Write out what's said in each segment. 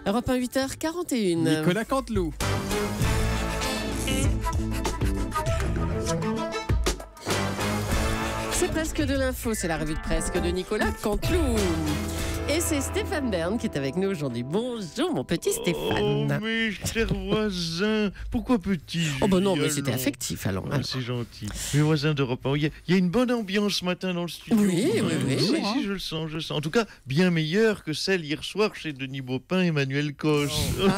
Europe 1, 8h41. Nicolas Canteloup. C'est presque de l'info, c'est la revue de presse de Nicolas Canteloup. Et c'est Stéphane Bern qui est avec nous aujourd'hui. Bonjour mon petit Stéphane. Oh mes chers voisins, pourquoi petit? Oh ben non, mais c'était affectif alors. Ah, c'est gentil. Mes voisins d'Europe 1, il y a une bonne ambiance ce matin dans le studio. Oui. Si, je le sens. En tout cas, bien meilleure que celle hier soir chez Denis Baupin et Emmanuel Cos.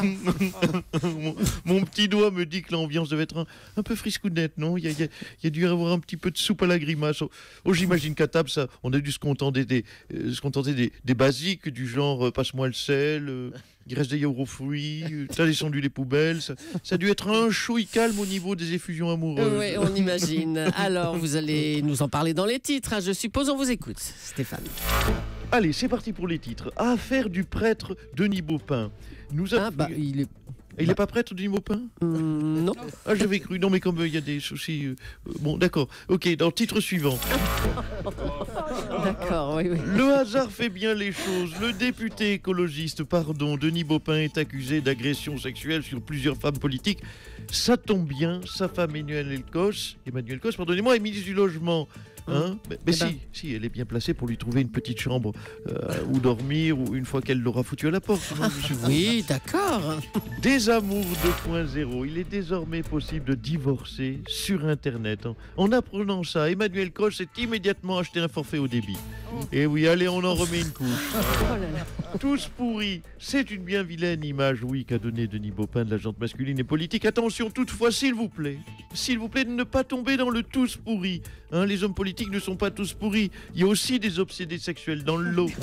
Mon petit doigt me dit que l'ambiance devait être un peu friscounette, non? Il y a dû y avoir un petit peu de soupe à la grimace. Oh, j'imagine qu'à table, ça, on a dû se contenter des basiques du genre passe-moi le sel, il reste des yaourts aux fruits, t'as descendu les poubelles. Ça a dû être un chouï calme au niveau des effusions amoureuses. Oui, on imagine. Alors, vous allez nous en parler dans les titres, hein, je suppose. On vous écoute, Stéphane. Allez, c'est parti pour les titres. Affaire du prêtre Denis Baupin. Il n'est pas prêtre, Denis Baupin? Non. Ah, j'avais cru. Non, mais comme il y a des soucis... bon, d'accord. Ok, dans le titre suivant. D'accord, oui. Le hasard fait bien les choses. Le député écologiste, Denis Baupin, est accusé d'agression sexuelle sur plusieurs femmes politiques. Ça tombe bien, sa femme Emmanuel Cos, pardonnez-moi, est ministre du Logement. Hein? Mais si, elle est bien placée pour lui trouver une petite chambre où dormir, ou une fois qu'elle l'aura foutu à la porte. Oui, d'accord. Des amours 2.0. Il est désormais possible de divorcer sur Internet. En apprenant ça, Emmanuel Cos s'est immédiatement acheté un forfait au débit. Et oui, allez, on en remet une couche. Tous pourris. C'est une bien vilaine image, oui, qu'a donné Denis Baupin de la gente masculine et politique. Attention, toutefois, s'il vous plaît, de ne pas tomber dans le tous pourris. Hein, les hommes politiques ne sont pas tous pourris. Il y a aussi des obsédés sexuels dans le lot.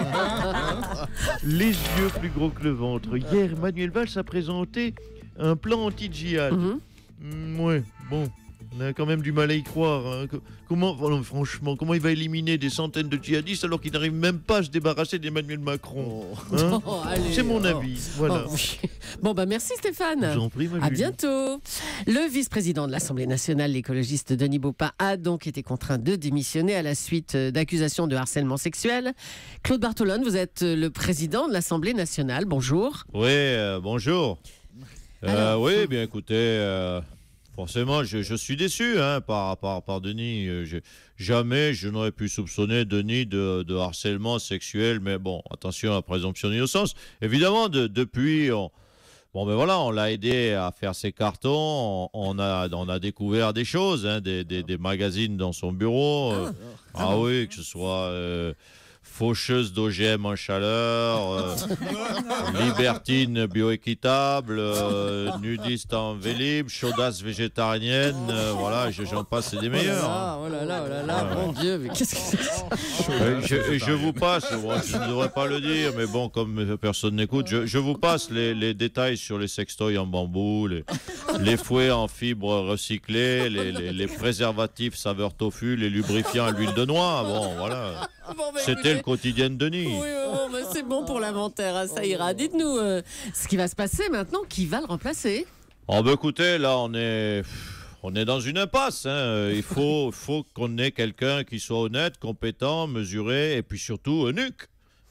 Les yeux plus gros que le ventre. Hier, Manuel Valls a présenté un plan anti-djihad. Ouais, bon. On a quand même du mal à y croire. Hein. Franchement, comment il va éliminer des centaines de djihadistes alors qu'il n'arrive même pas à se débarrasser d'Emmanuel Macron? Hein? C'est mon avis. Voilà. Oui. Bon, merci Stéphane. Je vous en prie, à bientôt. Le vice-président de l'Assemblée nationale, l'écologiste Denis Baupin, a donc été contraint de démissionner à la suite d'accusations de harcèlement sexuel. Claude Bartolone, vous êtes le président de l'Assemblée nationale. Bonjour. Oui, bonjour. Oui, bien écoutez... Forcément, je suis déçu par Denis. Jamais je n'aurais pu soupçonner Denis de harcèlement sexuel, mais bon, attention à la présomption d'innocence. Évidemment, depuis, on l'a aidé à faire ses cartons, on a découvert des choses, des magazines dans son bureau. Oui, que ce soit... faucheuse d'OGM en chaleur, libertine bioéquitable, nudiste en Vélib, chaudasse végétarienne, voilà, j'en passe, c'est des meilleurs. Oh là là, mon Dieu, mais qu'est-ce que c'est? Je vous passe, je ne devrais pas le dire, mais bon, comme personne n'écoute, je vous passe les détails sur les sextoys en bambou, les fouets en fibres recyclées, les préservatifs saveur tofu, les lubrifiants à l'huile de noix, bon, voilà. C'était le quotidien de Denis. Oui, c'est bon pour l'inventaire, ça ira. Dites-nous ce qui va se passer maintenant, qui va le remplacer? Écoutez, là, on est dans une impasse. Il faut qu'on ait quelqu'un qui soit honnête, compétent, mesuré et puis surtout nuque.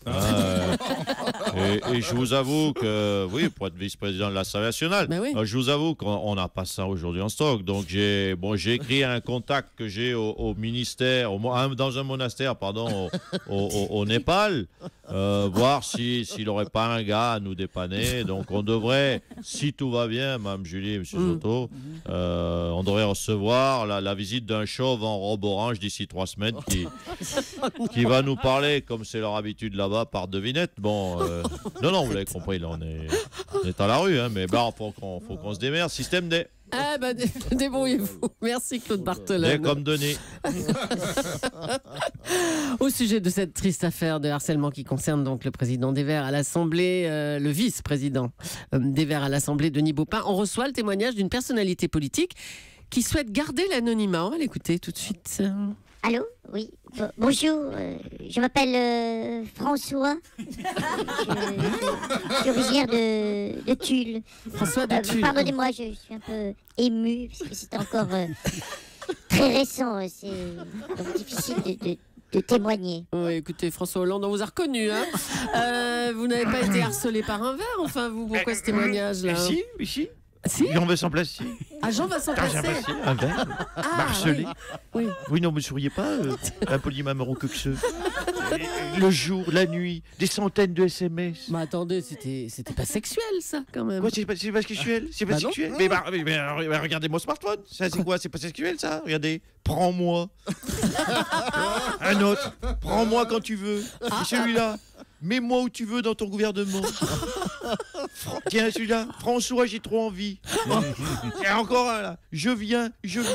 Et je vous avoue que, oui, pour être vice-président de l'Assemblée nationale, je vous avoue qu'on n'a pas ça aujourd'hui en stock. Donc, j'ai écrit à un contact que j'ai au ministère, dans un monastère, au Népal, voir s'il n'aurait pas un gars à nous dépanner. Donc, on devrait, si tout va bien, Mme Julie et M. Soto, on devrait recevoir la visite d'un chauve en robe orange d'ici 3 semaines qui va nous parler, comme c'est leur habitude là-bas, par devinette. Bon, non, vous l'avez compris, là, on est à la rue, mais faut qu'on se démerde. Système D. Débrouillez-vous. Merci Claude Barthelone. D comme Denis. Au sujet de cette triste affaire de harcèlement qui concerne donc le président des Verts à l'Assemblée, le vice-président des Verts à l'Assemblée, Denis Baupin, on reçoit le témoignage d'une personnalité politique qui souhaite garder l'anonymat. On va l'écouter tout de suite. Allô? Oui. Bonjour, je m'appelle François. Je suis originaire de Tulle. François de Tulle. Pardonnez-moi, je suis un peu ému parce que c'est encore très récent. C'est donc difficile de témoigner. Oui, écoutez, François Hollande, on vous a reconnu. Hein. Vous n'avez pas été harcelé par un verre, enfin, vous, pourquoi ce témoignage-là? Mais si. Si. Jean-Vincent Plastier. Ah, Jean-Vincent Plastier. Un verre. Harcelé. Oui. Oui, non, mais souriez pas, un polymamero coxeux. Le jour, la nuit, des centaines de SMS. Mais attendez, c'était pas sexuel, ça, quand même. Quoi, c'est pas sexuel? C'est pas Bah non. sexuel? Mais regardez mon smartphone. Ça, c'est quoi? C'est pas sexuel, ça? Regardez. Prends-moi. Un autre. Prends-moi quand tu veux. Et celui-là. Mets-moi où tu veux dans ton gouvernement. Tiens, celui-là. François, j'ai trop envie. Et encore un, là. Je viens.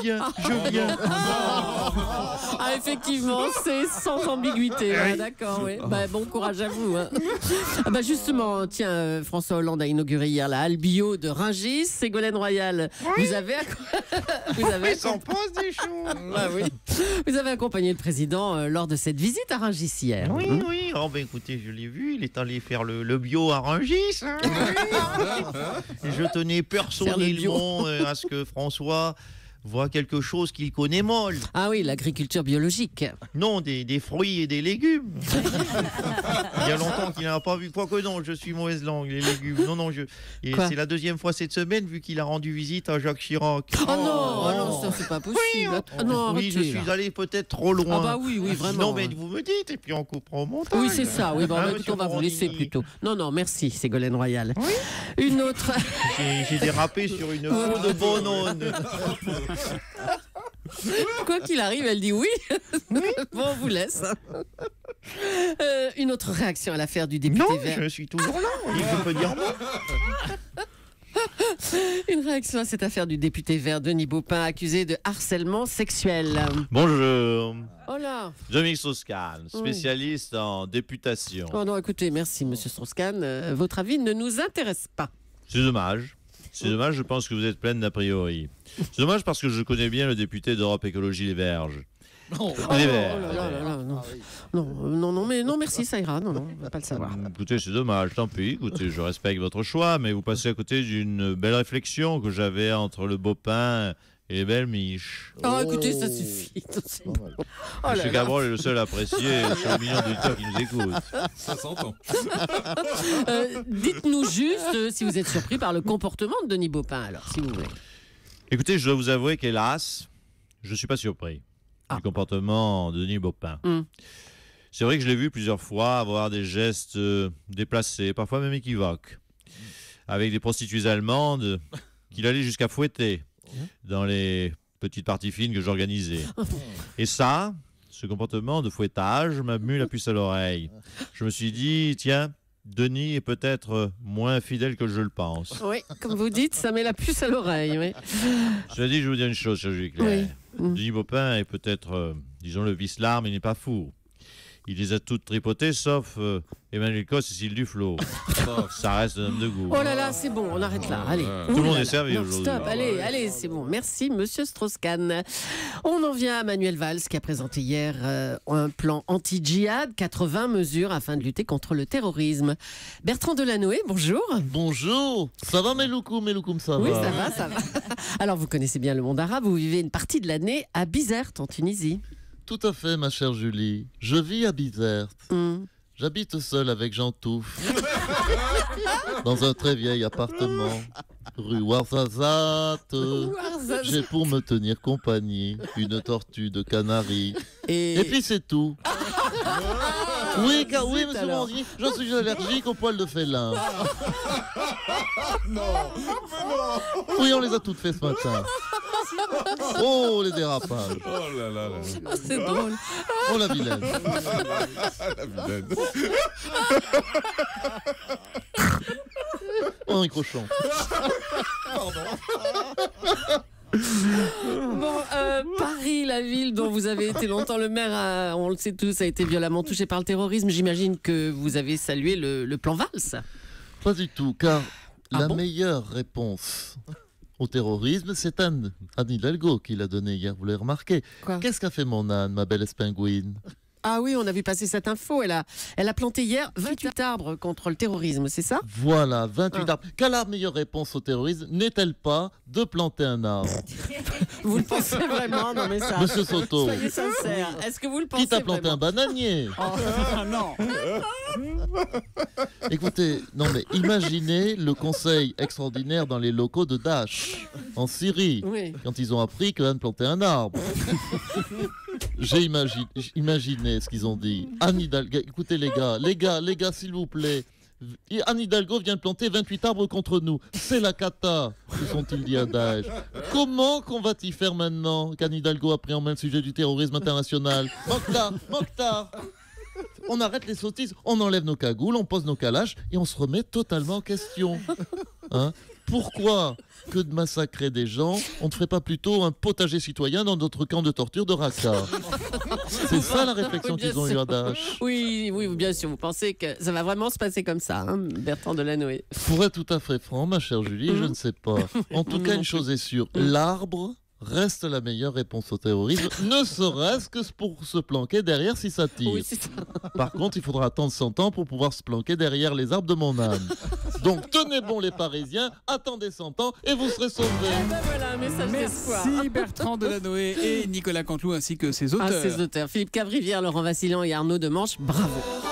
Ah, effectivement, c'est sans ambiguïté. Ouais, d'accord, oui. Bah, bon courage à vous. Hein. Ah bah justement, tiens, François Hollande a inauguré hier la halle bio de Rungis. Ségolène Royal, vous avez pose des choses. Ah, oui. Vous avez accompagné le président lors de cette visite à Rungis hier. Oui. Oh, ben écoutez, je l'ai vu. Il est allé faire le bio à Rungis. Hein. Et je tenais personnellement à ce que François voit quelque chose qu'il connaît mal. Ah oui, l'agriculture biologique. Non, des fruits et des légumes. Il y a longtemps qu'il n'a pas vu. Quoi que non, je suis mauvaise langue, les légumes. Non, et c'est la deuxième fois cette semaine, vu qu'il a rendu visite à Jacques Chirac. Non, ça c'est pas possible. Oui, je suis allé peut-être trop loin. Ah bah oui, vraiment. Non, mais vous me dites, et puis on coupera au montage. Oui, c'est ça. Oui, bah, écoute, on va vous laisser plutôt. Non, merci, Ségolène Royal. Oui. Une autre. J'ai dérapé sur une peau de bonone. Quoi qu'il arrive, elle dit oui. Bon, on vous laisse. Une autre réaction à l'affaire du député Non, vert. je suis toujours là. Je peux dire non. Une réaction à cette affaire du député vert Denis Baupin, accusé de harcèlement sexuel. Bonjour. Oh là. Dominique Strauss-Kahn, spécialiste en députation. Oh non, écoutez, merci, monsieur Strauss-Kahn. Votre avis ne nous intéresse pas. C'est dommage. C'est dommage, je pense que vous êtes pleine d'a priori. C'est dommage parce que je connais bien le député d'Europe Écologie Les Verges. Les Verts. Non, merci, ça ira. Non, on va pas le savoir. Écoutez, c'est dommage, tant pis. Écoutez, je respecte votre choix, mais vous passez à côté d'une belle réflexion que j'avais entre le Baupin et les belles miches. Oh, écoutez, ça suffit. Monsieur Cabrol est le seul à apprécier sur le million d'auditeurs qui nous écoutent. Ça s'entend. Dites-nous juste si vous êtes surpris par le comportement de Denis Baupin, alors, si vous voulez. Écoutez, je dois vous avouer qu'hélas, je ne suis pas surpris du comportement de Denis Baupin. C'est vrai que je l'ai vu plusieurs fois avoir des gestes déplacés, parfois même équivoques, avec des prostituées allemandes qu'il allait jusqu'à fouetter dans les petites parties fines que j'organisais. Et ça, ce comportement de fouettage m'a mis la puce à l'oreille. Je me suis dit, tiens, Denis est peut-être moins fidèle que je le pense. Oui, comme vous dites, ça met la puce à l'oreille. Oui. Je dis, je vais vous dire une chose, cher Jules Claire. Denis Baupin est peut-être, disons, le vice-larme, mais il n'est pas fou. Il les a toutes tripotées, sauf Emmanuel Cos et Cécile Duflot. Ça reste un homme de goût. Oh là là, c'est bon, on arrête là. Allez. Tout le monde est servi aujourd'hui. Stop, allez, c'est bon. Merci, monsieur Strauss-Kahn. On en vient à Manuel Valls, qui a présenté hier un plan anti-djihad, 80 mesures afin de lutter contre le terrorisme. Bertrand Delanoë, bonjour. Bonjour. Ça va, Meloukoum, ça va? Oui, ça va. Alors, vous connaissez bien le monde arabe. Vous vivez une partie de l'année à Bizerte, en Tunisie. Tout à fait, ma chère Julie. Je vis à Bizerte. J'habite seul avec Jean Touffe. Dans un très vieil appartement. Rue Ouarzazate. J'ai pour me tenir compagnie une tortue de Canaries. Et puis c'est tout. Oui, monsieur Mandy, je suis allergique aux poils de félin. Oui, on les a toutes fait ce matin. Oh, les dérapages. Oh là là là. Oh, c'est drôle. Oh, la vilaine. La vilaine. Oh, un cochon. Bon, Paris, la ville dont vous avez été longtemps le maire, on le sait tous, a été violemment touché par le terrorisme. J'imagine que vous avez salué le plan Valls. Pas du tout, car la meilleure réponse au terrorisme, c'est Anne Hidalgo qui l'a donné hier, vous l'avez remarqué. Quoi? Qu'est-ce qu'a fait mon âne, ma belle espingouine? Ah oui, on a vu passer cette info. Elle a planté hier 28 arbres contre le terrorisme, c'est ça? Voilà, 28 arbres. Quelle la meilleure réponse au terrorisme n'est-elle pas de planter un arbre? Vous le pensez vraiment? Non mais ça... Monsieur Soto, Soyez sincère. Est-ce que vous le pensez qui t'a planté vraiment? un bananier? Non. Écoutez, non mais imaginez le conseil extraordinaire dans les locaux de Daesh, en Syrie, Oui. quand ils ont appris qu'Anne plantait un arbre. J'ai imaginé ce qu'ils ont dit. Anne Hidalgo, écoutez les gars, s'il vous plaît. Anne Hidalgo vient de planter 28 arbres contre nous. C'est la cata, se sont-ils dit à Daesh. Comment qu'on va t'y faire maintenant qu'Anne Hidalgo a pris en main le sujet du terrorisme international? Mokhtar, on arrête les sottises, on enlève nos cagoules, on pose nos calaches et on se remet totalement en question. Hein? Pourquoi que de massacrer des gens, on ne ferait pas plutôt un potager citoyen dans notre camp de torture de Raqqa? C'est ça la réflexion Oui, bien qu'ils ont eue sûr. à Daesh. Oui, bien sûr. Vous pensez que ça va vraiment se passer comme ça, hein, Bertrand Delanoë? Pour être tout à fait franc, ma chère Julie, je ne sais pas. En tout cas, une chose est sûre, l'arbre reste la meilleure réponse au terrorisme, ne serait-ce que pour se planquer derrière si ça tire. Oui, c'est ça. Par contre, il faudra attendre 100 ans pour pouvoir se planquer derrière les arbres de mon âne. Donc tenez bon les Parisiens, attendez 100 ans et vous serez sauvés. Ben voilà, un message d'espoir. Merci Bertrand Delanoë et Nicolas Canteloup ainsi que ses Ah, auteurs. ces auteurs. Philippe Cavrivière, Laurent Vassillan et Arnaud Demanche, bravo.